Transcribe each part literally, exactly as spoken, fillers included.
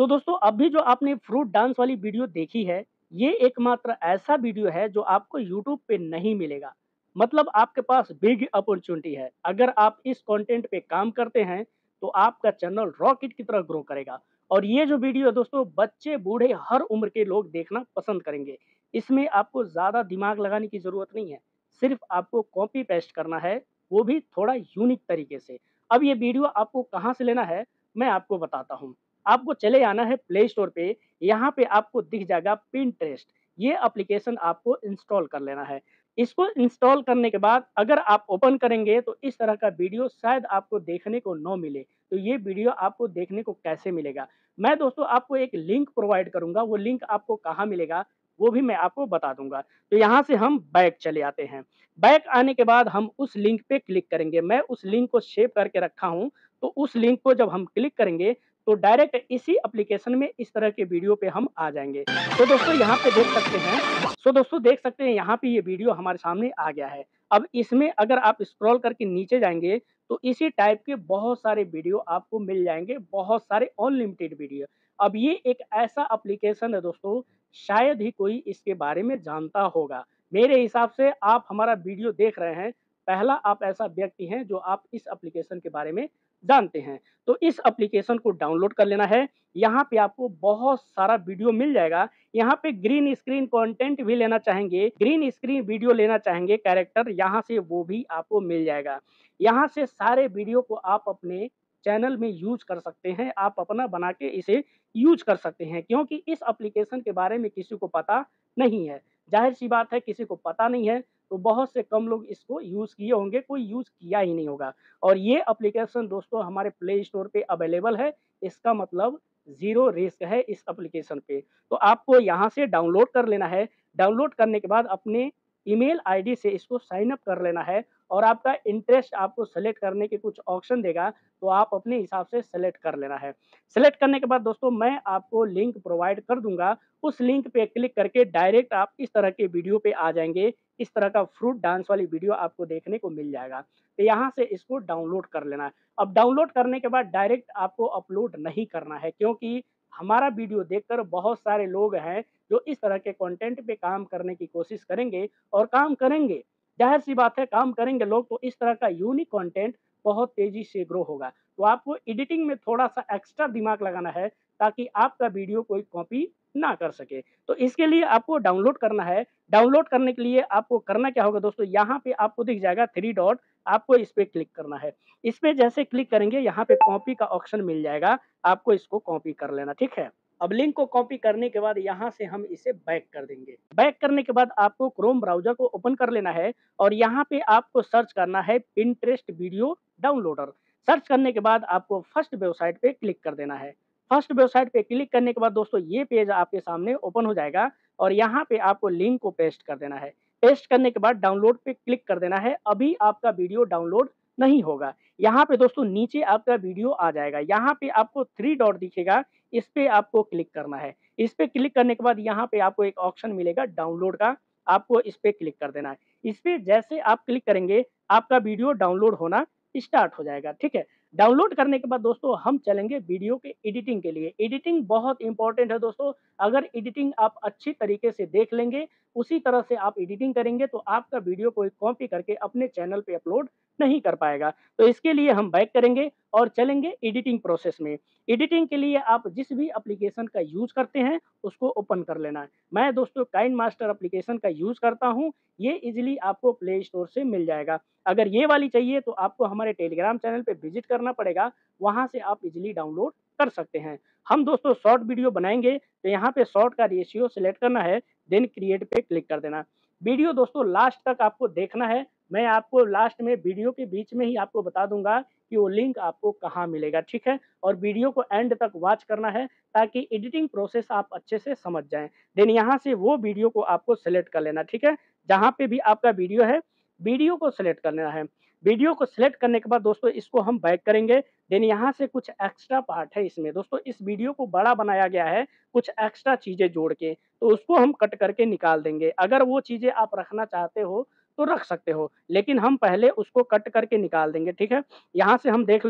दोस्तों अभी जो आपने फ्रूट डांस वाली वीडियो देखी है, ये एकमात्र ऐसा वीडियो है जो आपको यूट्यूब पे नहीं मिलेगा। मतलब आपके पास बिग अपॉर्च्युनिटी है। अगर आप इस कंटेंट पे काम करते हैं, तो आपका चैनल रॉकेट की तरह ग्रो करेगा। और ये जो वीडियो है दोस्तों, बच्चे, बूढ़े, हर उम्र के लोग देखना पसंद करेंगे। इसमें आपको ज़्यादा दिमाग लगाने की ज़रूरत नहीं है। सिर्फ आपको कॉपी पेस्ट करना है, वो भी थोड़ा यूनिक तरीके से। अब ये वीडियो आपको कहाँ से लेना है, मैं आपको बताता हूँ। आपको चले आना है प्ले स्टोर पे। यहाँ पे आपको दिख जाएगा पिंटरेस्ट। ये एप्लीकेशन आपको इंस्टॉल कर लेना है। इसको इंस्टॉल करने के बाद अगर आप ओपन करेंगे तो इस तरह का वीडियो शायद आपको देखने को ना मिले। तो ये वीडियो आपको देखने को कैसे मिलेगा? मैं दोस्तों आपको एक लिंक प्रोवाइड करूँगा, वो लिंक आपको कहाँ मिलेगा, वो भी मैं आपको बता दूँगा। तो यहाँ से हम बैक चले आते हैं। बैक आने के बाद हम उस लिंक पे क्लिक करेंगे। मैं उस लिंक को सेव करके रखा हूँ, तो उस लिंक को जब हम क्लिक करेंगे तो डायरेक्ट इसी एप्लीकेशन में इस तरह के वीडियो पे हम आ जाएँगे। तो दोस्तों यहाँ पे देख सकते हैं सो दोस्तों देख सकते हैं यहाँ पे ये वीडियो हमारे सामने आ गया है। अब इसमें अगर आप स्क्रॉल करके नीचे जाएँगे तो इसी टाइप के बहुत सारे वीडियो आपको मिल जाएँगे, बहुत सारे अनलिमिटेड वीडियो। अब ये एक ऐसा एप्लीकेशन है दोस्तों, शायद ही कोई इसके बारे में जानता होगा। मेरे हिसाब से आप हमारा वीडियो देख रहे हैं, पहला आप ऐसा व्यक्ति हैं जो आप इस एप्लीकेशन के बारे में जानते हैं। तो इस एप्लीकेशन को डाउनलोड कर लेना है। यहाँ पे आपको बहुत सारा वीडियो मिल जाएगा। यहाँ पे ग्रीन स्क्रीन कंटेंट भी लेना चाहेंगे, ग्रीन स्क्रीन वीडियो लेना चाहेंगे कैरेक्टर, यहाँ से वो भी आपको मिल जाएगा। यहाँ से सारे वीडियो को आप अपने चैनल में यूज़ कर सकते हैं। आप अपना बना के इसे यूज़ कर सकते हैं, क्योंकि इस एप्लीकेशन के बारे में किसी को पता नहीं है। ज़ाहिर-सी बात है, किसी को पता नहीं है, तो बहुत से कम लोग इसको यूज़ किए होंगे, कोई यूज़ किया ही नहीं होगा। और ये एप्लीकेशन दोस्तों हमारे प्ले स्टोर पे अवेलेबल है। इसका मतलब ज़ीरो रिस्क है इस एप्लीकेशन पे। तो आपको यहाँ से डाउनलोड कर लेना है। डाउनलोड करने के बाद अपने ईमेल आईडी से इसको साइन अप कर लेना है और आपका इंटरेस्ट आपको सेलेक्ट करने के कुछ ऑप्शन देगा, तो आप अपने हिसाब से सेलेक्ट कर लेना है। सेलेक्ट करने के बाद दोस्तों मैं आपको लिंक प्रोवाइड कर दूँगा। उस लिंक पे क्लिक करके डायरेक्ट आप इस तरह के वीडियो पे आ जाएँगे। इस तरह का फ्रूट डांस वाली वीडियो आपको देखने को मिल जाएगा। तो यहाँ से इसको डाउनलोड कर लेना है। अब डाउनलोड करने के बाद डायरेक्ट आपको अपलोड नहीं करना है, क्योंकि हमारा वीडियो देखकर बहुत सारे लोग हैं जो इस तरह के कंटेंट पे काम करने की कोशिश करेंगे और काम करेंगे। ज़ाहिर-सी बात है, काम करेंगे लोग तो इस तरह का यूनिक कंटेंट बहुत तेज़ी से ग्रो होगा। तो आपको एडिटिंग में थोड़ा-सा एक्स्ट्रा दिमाग लगाना है ताकि आपका वीडियो कोई कॉपी ना कर सके। तो इसके लिए आपको डाउनलोड करना है। डाउनलोड करने के लिए आपको करना क्या होगा दोस्तों, यहाँ पे आपको दिख जाएगा थ्री डॉट, आपको इस पे क्लिक करना है। इस पे जैसे क्लिक करेंगे यहाँ पे कॉपी का ऑप्शन मिल जाएगा, आपको इसको कॉपी कर लेना, ठीक है? अब लिंक को कॉपी करने के बाद यहाँ से हम इसे बैक कर देंगे। बैक करने के बाद आपको क्रोम ब्राउज़र को ओपन कर लेना है और यहाँ पे आपको सर्च करना है पिंटरेस्ट वीडियो डाउनलोडर। सर्च करने के बाद आपको फर्स्ट वेबसाइट पे क्लिक कर देना है। फर्स्ट वेबसाइट पे क्लिक करने के बाद दोस्तों ये पेज आपके सामने ओपन हो जाएगा और यहाँ पे आपको लिंक को पेस्ट कर देना है। पेस्ट करने के बाद डाउनलोड पे क्लिक कर देना है। अभी आपका वीडियो डाउनलोड नहीं होगा। यहाँ पे दोस्तों नीचे आपका वीडियो आ जाएगा। यहाँ पे आपको थ्री डॉट दिखेगा, इस पे आपको क्लिक करना है। इस पे क्लिक करने के बाद यहाँ पे आपको एक ऑप्शन मिलेगा डाउनलोड का, आपको इस पे क्लिक कर देना है। इस पे जैसे आप क्लिक करेंगे, आपका वीडियो डाउनलोड होना स्टार्ट हो जाएगा, ठीक है? डाउनलोड करने के बाद दोस्तों हम चलेंगे वीडियो के एडिटिंग के लिए। एडिटिंग बहुत इम्पोर्टेंट है दोस्तों। अगर एडिटिंग आप अच्छी तरीके से देख लेंगे, उसी तरह से आप एडिटिंग करेंगे तो आपका वीडियो कोई कॉपी करके अपने चैनल पे अपलोड नहीं कर पाएगा। तो इसके लिए हम बैक करेंगे और चलेंगे एडिटिंग प्रोसेस में। एडिटिंग के लिए आप जिस भी एप्लीकेशन का यूज़ करते हैं, उसको ओपन कर लेना है। मैं दोस्तों काइनमास्टर एप्लीकेशन का यूज़ करता हूँ। ये ईज़िली आपको प्ले स्टोर से मिल जाएगा। अगर ये वाली चाहिए तो आपको हमारे टेलीग्राम चैनल पे विज़िट करना पड़ेगा, वहाँ से आप ईज़िली डाउनलोड कर सकते हैं। हम दोस्तों शॉर्ट वीडियो बनाएँगे, तो यहाँ पे शॉर्ट का रेशियो सेलेक्ट करना है, देन क्रिएट पे क्लिक कर देना। वीडियो दोस्तों लास्ट तक आपको देखना है। मैं आपको लास्ट में वीडियो के बीच में ही आपको बता दूँगा कि वो लिंक आपको कहाँ मिलेगा, ठीक है? और वीडियो को एंड तक वॉच करना है ताकि एडिटिंग प्रोसेस आप अच्छे से समझ जाएँ। देन यहाँ से वो वीडियो को आपको सेलेक्ट कर लेना, ठीक है? जहाँ पे भी आपका वीडियो है, वीडियो को सेलेक्ट कर लेना है। वीडियो को सेलेक्ट करने के बाद दोस्तों इसको हम बैक करेंगे। देन यहाँ से कुछ एक्स्ट्रा पार्ट है इसमें दोस्तों, इस वीडियो को बड़ा बनाया गया है कुछ एक्स्ट्रा चीज़ें जोड़ के, तो उसको हम कट करके निकाल देंगे। अगर वो चीज़ें आप रखना चाहते हो तो रख सकते हो, लेकिन हम पहले उसको कट करके निकाल देंगे, ठीक है? यहाँ से हम देख लेंगे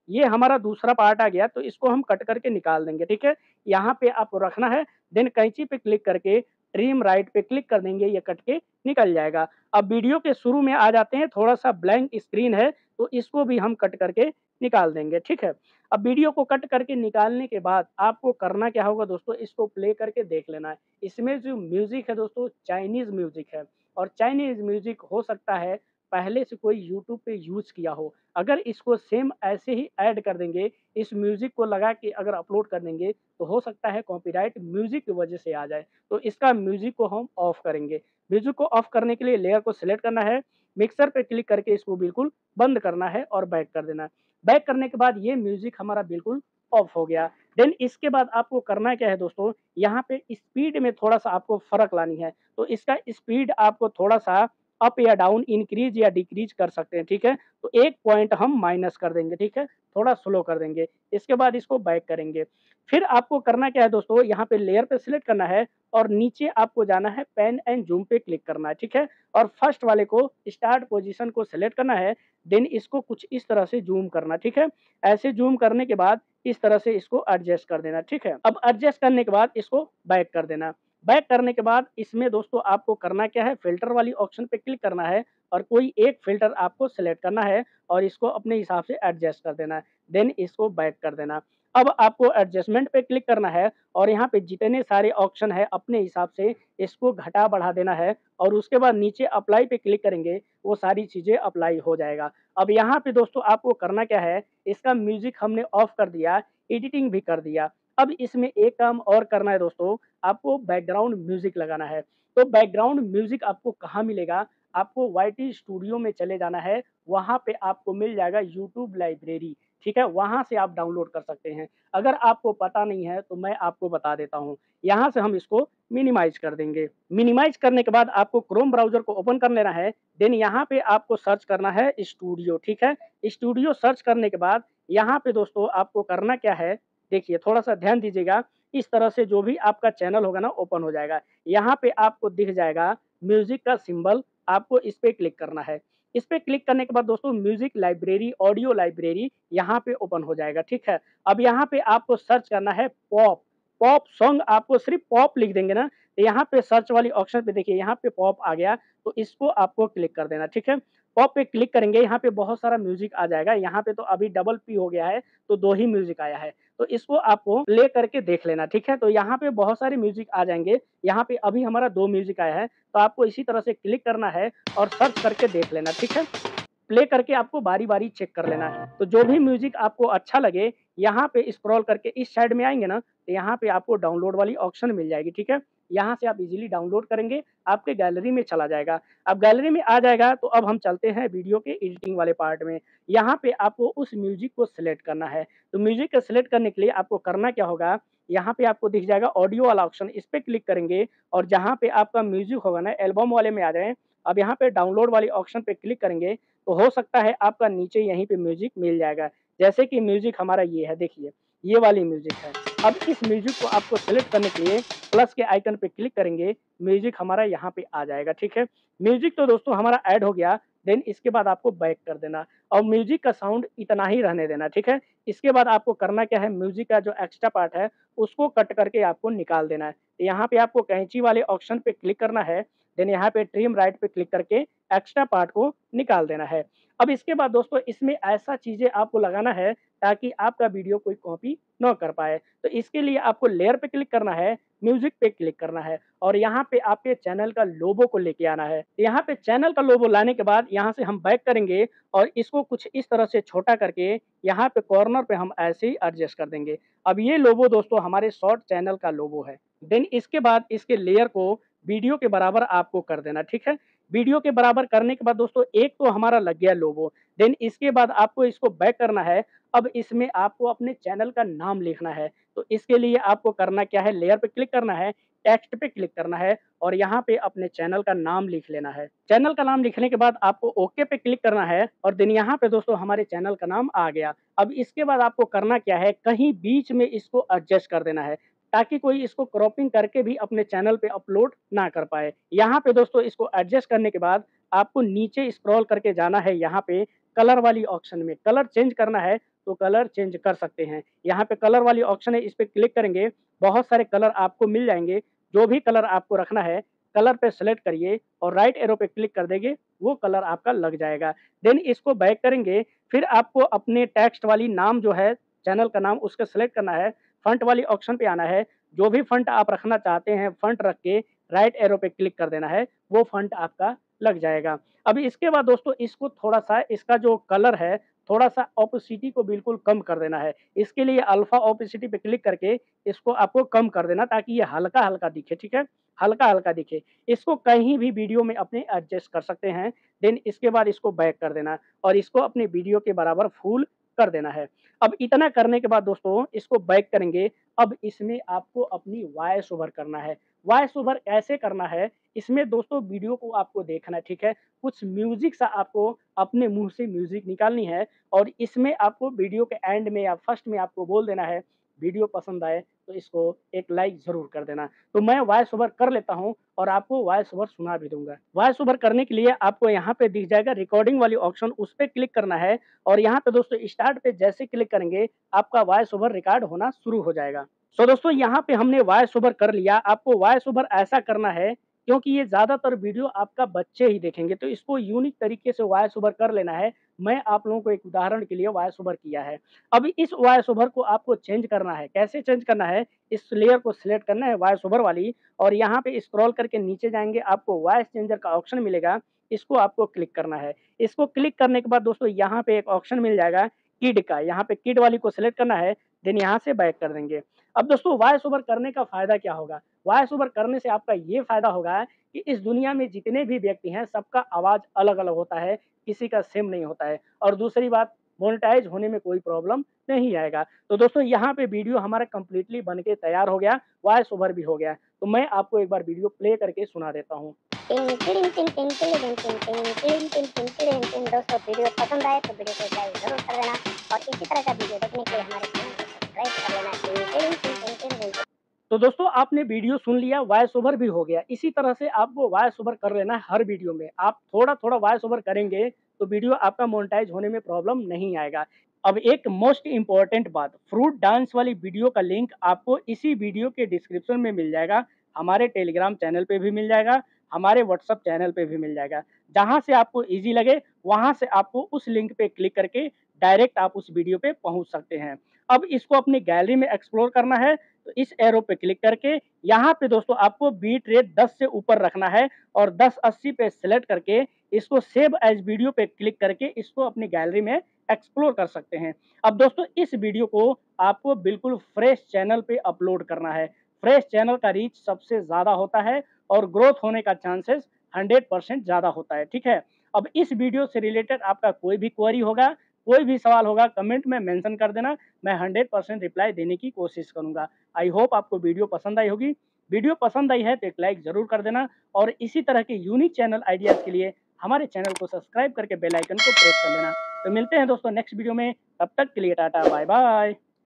ये हमारा दूसरा पार्ट आ गया, तो इसको हम कट करके निकाल देंगे, ठीक है? यहाँ पे आपको रखना है, देन कैंची पे क्लिक करके ट्रिम राइट पे क्लिक कर देंगे, ये कट के निकल जाएगा। अब वीडियो के शुरू में आ जाते हैं, थोड़ा-सा ब्लैंक स्क्रीन है, तो इसको भी हम कट करके निकाल देंगे, ठीक है? अब वीडियो को कट करके निकालने के बाद आपको करना क्या होगा दोस्तों, इसको प्ले करके देख लेना है। इसमें जो म्यूज़िक है दोस्तों, चाइनीज़ म्यूज़िक है और चाइनीज़ म्यूज़िक हो सकता है पहले से कोई यूट्यूब पे यूज़ किया हो। अगर इसको सेम ऐसे ही ऐड कर देंगे, इस म्यूज़िक को लगा के अगर अपलोड कर देंगे, तो हो सकता है कॉपीराइट म्यूज़िक की वजह से आ जाए। तो इसका म्यूज़िक को हम ऑफ करेंगे। म्यूज़िक को ऑफ करने के लिए लेयर को सिलेक्ट करना है, मिक्सर पे क्लिक करके इसको बिल्कुल बंद करना है और बैक कर देना है। बैक करने के बाद ये म्यूज़िक हमारा बिल्कुल ऑफ हो गया। देन इसके बाद आपको करना क्या है दोस्तों, यहाँ पे स्पीड में थोड़ा-सा आपको फ़र्क लानी है। तो इसका स्पीड आपको थोड़ा-सा अप या डाउन, इंक्रीज़ या डिक्रीज़ कर सकते हैं, ठीक है? तो एक पॉइंट हम माइनस कर देंगे, ठीक है? थोड़ा स्लो कर देंगे। इसके बाद इसको बैक करेंगे। फिर आपको करना क्या है दोस्तों, यहाँ पे लेयर पे सिलेक्ट करना है और नीचे आपको जाना है पैन एंड ज़ूम पे क्लिक करना है, ठीक है? और फर्स्ट वाले को स्टार्ट पोज़ीशन को सिलेक्ट करना है, देन इसको कुछ इस तरह से ज़ूम करना, ठीक है? ऐसे ज़ूम करने के बाद इस तरह से इसको एडजस्ट कर देना, ठीक है? अब एडजस्ट करने के बाद इसको बैक कर देना। बैक करने के बाद इसमें दोस्तों आपको करना क्या है, फ़िल्टर वाली ऑप्शन पे क्लिक करना है और कोई एक फ़िल्टर आपको सेलेक्ट करना है और इसको अपने हिसाब से एडजस्ट कर देना है। देन इसको बैक कर देना। अब आपको एडजस्टमेंट पे क्लिक करना है और यहाँ पे जितने सारे ऑप्शन हैं अपने हिसाब से इसको घटा-बढ़ा देना है और उसके बाद नीचे अप्लाई पे क्लिक करेंगे, वो सारी चीज़ें अप्लाई हो जाएगा। अब यहाँ पे दोस्तों आपको करना क्या है, इसका म्यूज़िक हमने ऑफ कर दिया, एडिटिंग भी कर दिया। अब इसमें एक काम और करना है दोस्तों, आपको बैकग्राउंड म्यूज़िक लगाना है। तो बैकग्राउंड म्यूज़िक आपको कहाँ मिलेगा? आपको वाईटी स्टूडियो में चले जाना है, वहाँ पे आपको मिल जाएगा यूट्यूब लाइब्रेरी, ठीक है? वहाँ से आप डाउनलोड कर सकते हैं। अगर आपको पता नहीं है, तो मैं आपको बता देता हूँ। यहाँ से हम इसको मिनिमाइज़ कर देंगे। मिनिमाइज़ करने के बाद आपको क्रोम ब्राउज़र को ओपन कर लेना है, देन यहाँ पे आपको सर्च करना है स्टूडियो, ठीक है? स्टूडियो सर्च करने के बाद यहाँ पे दोस्तों आपको करना क्या है, देखिए थोड़ा-सा ध्यान दीजिएगा, इस तरह से जो भी आपका चैनल होगा ना ओपन हो जाएगा। यहाँ पे आपको दिख जाएगा म्यूज़िक का सिंबल, आपको इस पे क्लिक करना है। इस पे क्लिक करने के बाद दोस्तों म्यूज़िक लाइब्रेरी, ऑडियो लाइब्रेरी यहाँ पे ओपन हो जाएगा, ठीक है? अब यहाँ पे आपको सर्च करना है पॉप, पॉप सॉन्ग आपको सिर्फ़ पॉप लिख देंगे ना, तो यहाँ पे सर्च वाली ऑप्शन पे देखिए यहाँ पे पॉप आ गया, तो इसको आपको क्लिक कर देना, ठीक है? पॉप पे क्लिक करेंगे, यहाँ पे बहुत सारा म्यूज़िक आ जाएगा, यहाँ पे तो अभी डबल पी हो गया है, तो दो ही म्यूज़िक आया है। तो इसको आपको प्ले करके देख लेना, ठीक है? तो यहाँ पे बहुत सारे म्यूज़िक आ जाएँगे, यहाँ पे अभी हमारा दो म्यूज़िक आया है, तो आपको इसी तरह से क्लिक करना है और सर्च करके देख लेना, ठीक है? प्ले करके आपको बारी-बारी चेक कर लेना है। तो जो भी म्यूज़िक आपको अच्छा लगे, यहाँ पे स्क्रॉल करके इस साइड में आएँगे ना, तो यहाँ पे आपको डाउनलोड वाली ऑप्शन मिल जाएगी, ठीक है? यहाँ से आप इज़िली डाउनलोड करेंगे, आपके गैलरी में चला जाएगा। अब गैलरी में आ जाएगा, तो अब हम चलते हैं वीडियो के एडिटिंग वाले पार्ट में। यहाँ पे आपको उस म्यूज़िक को सेलेक्ट करना है। तो म्यूज़िक को सेलेक्ट करने के लिए आपको करना क्या होगा, यहाँ पे आपको दिख जाएगा ऑडियो वाला ऑप्शन, इस पे क्लिक करेंगे और जहाँ पे आपका म्यूज़िक होगा ना, एल्बम वाले में आ जाएँ। अब यहाँ पे डाउनलोड वाली ऑप्शन पे क्लिक करेंगे, तो हो सकता है आपका नीचे यहीं पे म्यूज़िक मिल जाएगा। जैसे कि म्यूज़िक हमारा ये है देखिए, ये वाली म्यूज़िक है। अब इस म्यूज़िक को आपको सेलेक्ट करने के लिए प्लस के आइकन पे क्लिक करेंगे, म्यूज़िक हमारा यहाँ पे आ जाएगा, ठीक है? म्यूज़िक तो दोस्तों हमारा ऐड हो गया, देन इसके बाद आपको बैक कर देना और म्यूज़िक का साउंड इतना ही रहने देना, ठीक है? इसके बाद आपको करना क्या है, म्यूज़िक का जो एक्स्ट्रा पार्ट है, उसको कट करके आपको निकाल देना है। यहाँ पे आपको कैंची वाले ऑप्शन पे क्लिक करना है, देन यहाँ पे ट्रिम राइट पे क्लिक करके एक्स्ट्रा पार्ट को निकाल देना है। अब इसके बाद दोस्तों इसमें ऐसा चीज़ें आपको लगाना है ताकि आपका वीडियो कोई कॉपी ना कर पाए। तो इसके लिए आपको लेयर पे क्लिक करना है, म्यूज़िक पे क्लिक करना है और यहाँ पे आपके चैनल का लोगो को लेके आना है। यहाँ पे चैनल का लोगो लाने के बाद यहाँ से हम बैक करेंगे और इसको कुछ इस तरह से छोटा करके यहाँ पे कॉर्नर पे हम ऐसे ही एडजस्ट कर देंगे। अब ये लोगो दोस्तों हमारे शॉर्ट चैनल का लोगो है। देन इसके बाद इसके लेयर को वीडियो के बराबर आपको कर देना, ठीक है? वीडियो के बराबर करने के बाद दोस्तों एक तो हमारा लग गया लोगो, देन इसके बाद आपको इसको बैक करना है। अब इसमें आपको अपने चैनल का नाम लिखना है, तो इसके लिए आपको करना क्या है, लेयर पे क्लिक करना है, टेक्स्ट पे क्लिक करना है और यहाँ पे अपने चैनल का नाम लिख लेना है। चैनल का नाम लिखने के बाद आपको ओके पे क्लिक करना है और देन यहाँ पे दोस्तों हमारे चैनल का नाम आ गया। अब इसके बाद आपको करना क्या है, कहीं बीच में इसको एडजस्ट कर देना है, ताकि कोई इसको क्रॉपिंग करके भी अपने चैनल पे अपलोड ना कर पाए। यहाँ पे दोस्तों इसको एडजस्ट करने के बाद आपको नीचे स्क्रॉल करके जाना है यहाँ पे कलर वाली ऑप्शन में कलर चेंज करना है तो कलर चेंज कर सकते हैं। यहाँ पे कलर वाली ऑप्शन है, इस पे क्लिक करेंगे, बहुत सारे कलर आपको मिल जाएँगे। जो भी कलर आपको रखना है, कलर पे सेलेक्ट करिए और राइट एरो पे क्लिक कर देंगे, वो कलर आपका लग जाएगा। देन इसको बैक करेंगे, फिर आपको अपने टेक्स्ट वाली नाम जो है, चैनल का नाम उसको सेलेक्ट करना है, फ़ॉन्ट वाली ऑप्शन पे आना है, जो भी फ़ॉन्ट आप रखना चाहते हैं, फ़ॉन्ट रख के राइट एरो पे क्लिक कर देना है, वो फ़ॉन्ट आपका लग जाएगा। अभी इसके बाद दोस्तों इसको थोड़ा-सा इसका जो कलर है, थोड़ा-सा ओपेसिटी को बिल्कुल कम कर देना है। इसके लिए अल्फ़ा ओपेसिटी पे क्लिक करके इसको आपको कम कर देना ताकि ये हल्का-हल्का दिखे, ठीक है? हल्का-हल्का दिखे। इसको कहीं भी वीडियो में अपने एडजस्ट कर सकते हैं। देन इसके बाद इसको बैक कर देना और इसको अपने वीडियो के बराबर फुल कर देना है। अब इतना करने के बाद दोस्तों इसको बैक करेंगे। अब इसमें आपको अपनी वॉइस ओवर करना है। वॉइस ओवर कैसे करना है? इसमें दोस्तों वीडियो को आपको देखना है, ठीक है? कुछ म्यूज़िक सा आपको अपने मुँह से म्यूज़िक निकालनी है और इसमें आपको वीडियो के एंड में या फर्स्ट में आपको बोल देना है, वीडियो पसंद आए तो इसको एक लाइक ज़रूर कर देना। तो मैं वॉइस ओवर कर लेता हूँ और आपको वॉइस ओवर सुना भी दूँगा। वॉइस ओवर करने के लिए आपको यहाँ पे दिख जाएगा रिकॉर्डिंग वाली ऑप्शन, उस पे क्लिक करना है और यहाँ पे दोस्तों स्टार्ट पे जैसे क्लिक करेंगे, आपका वॉइस ओवर रिकॉर्ड होना शुरू हो जाएगा। सो दोस्तों यहाँ पे हमने वॉइस ओवर कर लिया। आपको वॉइस ओवर ऐसा करना है क्योंकि ये ज़्यादातर वीडियो आपका बच्चे ही देखेंगे, तो इसको यूनिक तरीके से वॉइस ओवर कर लेना है। मैं आप लोगों को एक उदाहरण के लिए वॉइस ओवर किया है। अब इस वॉइस ओवर को आपको चेंज करना है। कैसे चेंज करना है? इस लेयर को सिलेक्ट करना है वॉइस ओवर वाली और यहाँ पे स्क्रॉल करके नीचे जाएँगे, आपको वॉइस चेंजर का ऑप्शन मिलेगा, इसको आपको क्लिक करना है। इसको क्लिक करने के बाद दोस्तों यहाँ पे एक ऑप्शन मिल जाएगा किड का, यहाँ पे किड वाली को सिलेक्ट करना है, देन यहाँ से बैक कर देंगे। अब दोस्तों वॉइस ओवर करने का फ़ायदा क्या होगा? वॉइस ओवर करने से आपका ये फ़ायदा होगा कि इस दुनिया में जितने भी व्यक्ति हैं, सबका आवाज़ अलग-अलग होता है, किसी का सेम नहीं होता है और दूसरी बात मोनेटाइज़ होने में कोई प्रॉब्लम नहीं आएगा। तो दोस्तों यहाँ पे वीडियो हमारा कंप्लीटली बन के तैयार हो गया, वॉइस ओवर भी हो गया। तो मैं आपको एक बार वीडियो प्ले करके सुना देता हूँ। दोस्तों वीडियो पसंद आए तो वीडियो को लाइक ज़रूर कर देना और इसी तरह का वीडियो देखने के लिए हमारे चैनल को सब्सक्राइब कर लेना। तो दोस्तों आपने वीडियो सुन लिया, वॉइस ओवर भी हो गया। इसी तरह से आपको वॉइस ओवर कर लेना है हर वीडियो में। आप थोड़ा-थोड़ा वॉइस ओवर करेंगे तो वीडियो आपका मोनेटाइज़ होने में प्रॉब्लम नहीं आएगा। अब एक मोस्ट इम्पोर्टेंट बात, फ्रूट डांस वाली वीडियो का लिंक आपको इसी वीडियो के डिस्क्रिप्शन में मिल जाएगा। हमारे टेलीग्राम चैनल पे भी मिल जाएगा, हमारे व्हाट्सएप चैनल पे भी मिल जाएगा। जहाँ से आपको ईज़ी लगे, वहाँ से आपको उस लिंक पे क्लिक करके डायरेक्ट आप उस वीडियो पे पहुँच सकते हैं। अब इसको अपनी गैलरी में एक्सप्लोर करना है, तो इस एरो पे क्लिक करके यहाँ पे दोस्तों आपको बीट रेट दस से ऊपर रखना है और दस अस्सी पे सेलेक्ट करके इसको सेव एज़ वीडियो पे क्लिक करके इसको अपनी गैलरी में एक्सप्लोर कर सकते हैं। अब दोस्तों इस वीडियो को आपको बिल्कुल फ्रेश चैनल पे अपलोड करना है। फ्रेश चैनल का रीच सबसे ज़्यादा होता है और ग्रोथ होने का चांसेस हंड्रेड परसेंट ज़्यादा होता है, ठीक है? अब इस वीडियो से रिलेटेड आपका कोई भी क्वेरी होगा, कोई भी सवाल होगा, कमेंट में मेंशन कर देना, मैं हंड्रेड परसेंट रिप्लाई देने की कोशिश करूँगा। आई होप आपको वीडियो पसंद आई होगी। वीडियो पसंद आई है तो एक लाइक ज़रूर कर देना और इसी तरह के यूनिक चैनल आइडियाज़ के लिए हमारे चैनल को सब्सक्राइब करके बेल आइकन को प्रेस कर लेना। तो मिलते हैं दोस्तों नेक्स्ट वीडियो में, तब तक के लिए टाटा बाय बाय।